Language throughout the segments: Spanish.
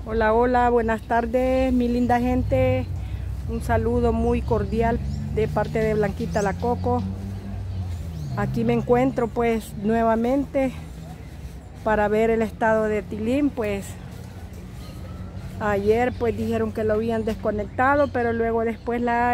Hola, hola, buenas tardes, mi linda gente. Un saludo muy cordial de parte de Blanquita la Coco. Aquí me encuentro pues nuevamente para ver el estado de Tilín. Pues ayer pues dijeron que lo habían desconectado, pero luego después la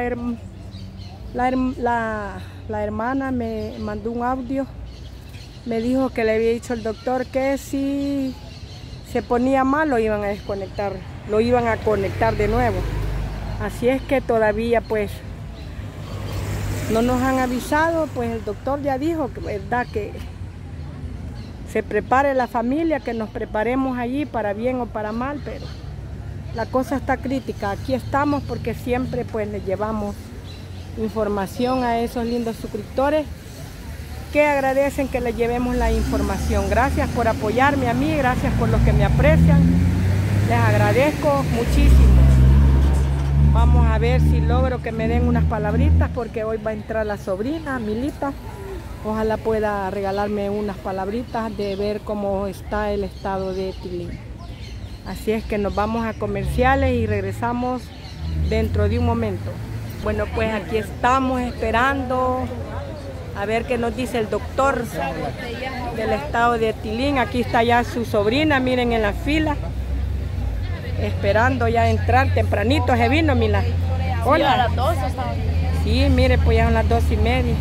hermana me mandó un audio. Me dijo que le había dicho el doctor que si se ponía mal lo iban a desconectar, lo iban a conectar de nuevo. Así es que todavía pues no nos han avisado. Pues el doctor ya dijo que verdad que se prepare la familia, que nos preparemos allí para bien o para mal, pero la cosa está crítica. Aquí estamos porque siempre pues les llevamos información a esos lindos suscriptores que agradecen que les llevemos la información. Gracias por apoyarme a mí, gracias por los que me aprecian, les agradezco muchísimo. Vamos a ver si logro que me den unas palabritas, porque hoy va a entrar la sobrina Milita. Ojalá pueda regalarme unas palabritas de ver cómo está el estado de Tilín. Así es que nos vamos a comerciales y regresamos dentro de un momento. Bueno, pues aquí estamos esperando a ver qué nos dice el doctor del estado de Tilín. Aquí está ya su sobrina, miren, en la fila, esperando ya entrar. Tempranito se vino, Mila. Hola. Sí, a las 12 estaba. Sí, mire, pues ya son las 2:30.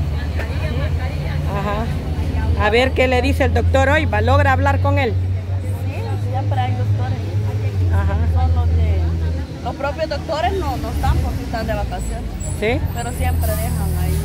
Ajá. A ver qué le dice el doctor hoy. ¿Va a lograr hablar con él? Sí, siempre hay doctores. Ajá. Son los propios doctores no están porque están de vacaciones. Sí. Pero siempre dejan ahí.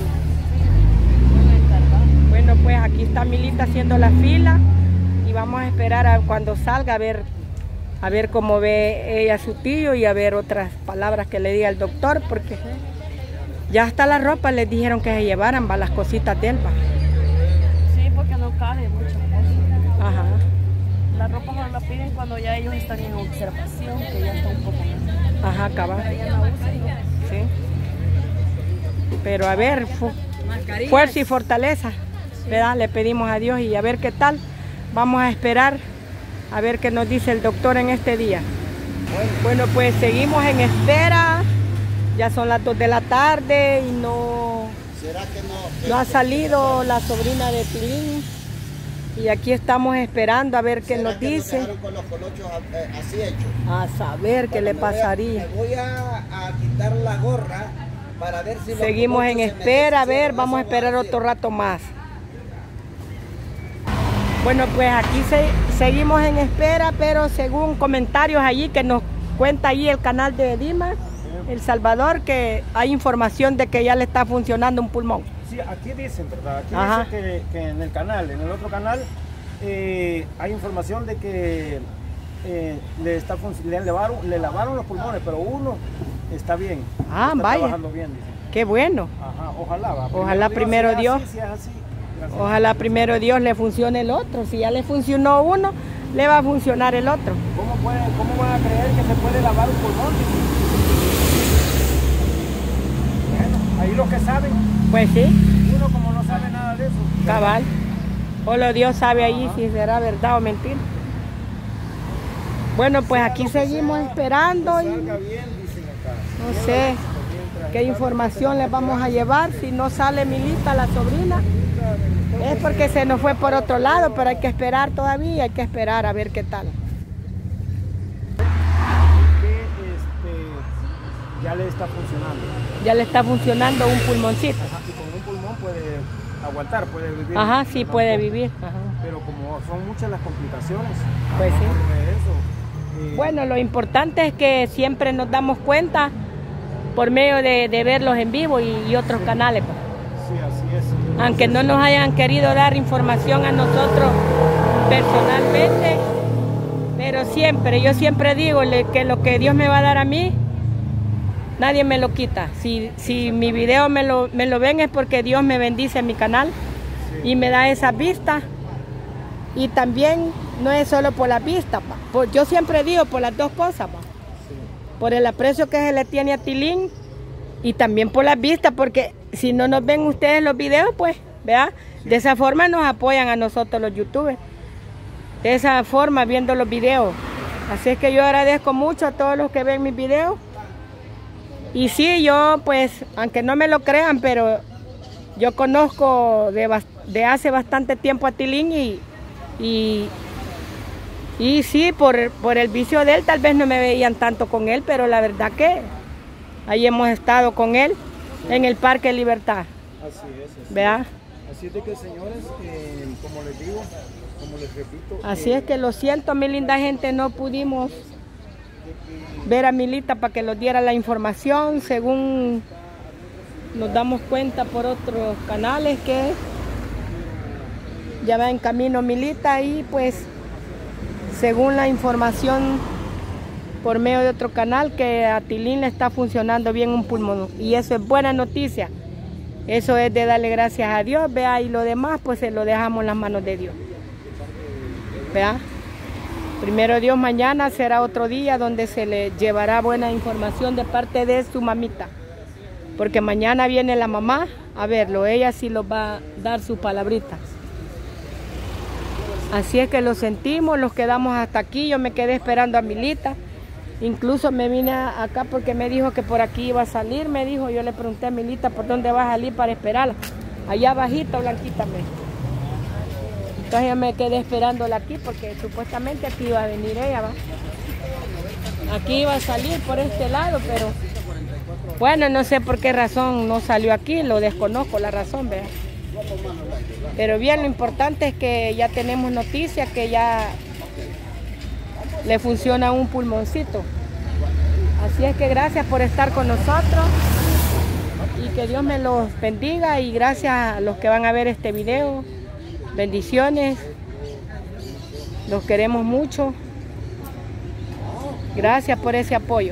Bueno, pues aquí está Milita haciendo la fila y vamos a esperar a cuando salga a ver cómo ve ella a su tío y a ver otras palabras que le diga el doctor, porque ya hasta la ropa les dijeron que se llevaran las cositas de él. Sí, porque no cabe muchas cosas. Ajá. La ropa solo la piden cuando ya ellos están en observación, que ya está un poco más. Ajá, cabal. Sí. Pero a ver, fuerza y fortaleza, ¿verdad? Le pedimos a Dios y a ver qué tal. Vamos a esperar a ver qué nos dice el doctor en este día. Bueno, pues seguimos en espera. Ya son las 2 de la tarde y no ha salido la sobrina de Tilín. Y aquí estamos esperando a ver qué nos dice. Con los colochos así hechos. A saber qué le pasaría. Me voy a quitar la gorra para ver si seguimos en espera. A ver, vamos a esperar otro rato más. Bueno, pues aquí seguimos en espera, pero según comentarios allí que nos cuenta allí el canal de Dima, El Salvador, que hay información de que ya le está funcionando un pulmón. Sí, aquí dicen, ¿verdad? Aquí Ajá. dice que en el canal, en el otro canal, hay información de que le lavaron los pulmones, pero uno está bien. Ah, está vaya. Trabajando bien, dicen. Qué bueno. Ajá, ojalá. Ojalá primero Dios. Si es así. Ojalá primero Dios le funcione el otro. Si ya le funcionó uno, le va a funcionar el otro. ¿Cómo van a creer que se puede lavar un pulmón? Bueno, ahí los que saben. Pues sí. Uno como no sabe nada de eso. Cabal. Solo Dios sabe allí si será verdad o mentira. Bueno, pues aquí seguimos esperando. salga bien, dicen acá. No sé qué información les vamos a llevar. Si no sale Milita, la sobrina, es porque se nos fue por otro lado, pero hay que esperar todavía, hay que esperar a ver qué tal. Que ya le está funcionando. Ya le está funcionando un pulmoncito. Ajá, y con un pulmón puede aguantar, puede vivir. Ajá, sí puede vivir. Ajá. Pero como son muchas las complicaciones, Pues sí. de eso, Bueno, lo importante es que siempre nos damos cuenta por medio de verlos en vivo y otros canales. Pues. sí, así es. Aunque no nos hayan querido dar información a nosotros personalmente, pero yo siempre digo que lo que Dios me va a dar a mí, nadie me lo quita. Si mi video me lo ven es porque Dios me bendice en mi canal y me da esa vista. Y también no es solo por la vista, yo siempre digo por las dos cosas, por el aprecio que se le tiene a Tilín y también por las vistas, porque si no nos ven ustedes los videos, pues, ¿verdad? De esa forma nos apoyan a nosotros los youtubers. De esa forma, viendo los videos, Así es que yo agradezco mucho a todos los que ven mis videos. Y sí, yo pues, aunque no me lo crean, pero yo conozco de hace bastante tiempo a Tilín y sí, por el vicio de él, tal vez no me veían tanto con él, pero la verdad que ahí hemos estado con él en el Parque Libertad. Así es. ¿Verdad? Así es de que, señores, como les digo, como les repito. Así es que lo siento, mi linda gente, no pudimos ver a Milita para que nos diera la información, según nos damos cuenta por otros canales que ya va en camino Milita y pues según la información por medio de otro canal que a Tilín le está funcionando bien un pulmón y eso es buena noticia. Eso es de darle gracias a Dios, vea, y lo demás pues se lo dejamos en las manos de Dios. Vea, primero Dios, mañana será otro día donde se le llevará buena información de parte de su mamita. Porque mañana viene la mamá a verlo, ella sí los va a dar sus palabritas. Así es que lo sentimos, los quedamos hasta aquí, yo me quedé esperando a Milita. Incluso me vine acá porque me dijo que por aquí iba a salir, me dijo, yo le pregunté a Milita por dónde va a salir para esperarla. Allá bajito, Blanquita, me. Entonces yo me quedé esperándola aquí porque supuestamente aquí iba a venir ella, ¿va? Aquí iba a salir por este lado, pero bueno, no sé por qué razón no salió aquí, lo desconozco la razón, ¿verdad? Pero bien, lo importante es que ya tenemos noticias que ya le funciona un pulmoncito. Así es que gracias por estar con nosotros y que Dios me los bendiga y gracias a los que van a ver este video. Bendiciones. Los queremos mucho. Gracias por ese apoyo.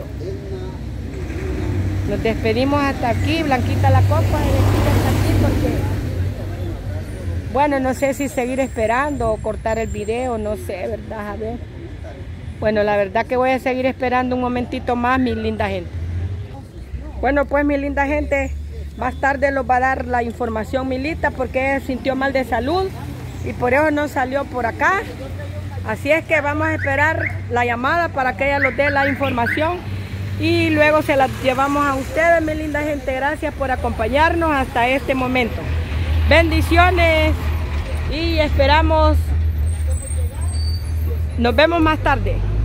Nos despedimos hasta aquí, Blanquita la copa, y hasta aquí porque, bueno, no sé si seguir esperando o cortar el video, no sé, ¿verdad? A ver. Bueno, la verdad que voy a seguir esperando un momentito más, mi linda gente. Bueno, pues mi linda gente, más tarde los va a dar la información Milita porque ella sintió mal de salud y por eso no salió por acá. Así es que vamos a esperar la llamada para que ella nos dé la información y luego se la llevamos a ustedes, mi linda gente. Gracias por acompañarnos hasta este momento. Bendiciones y esperamos. Nos vemos más tarde.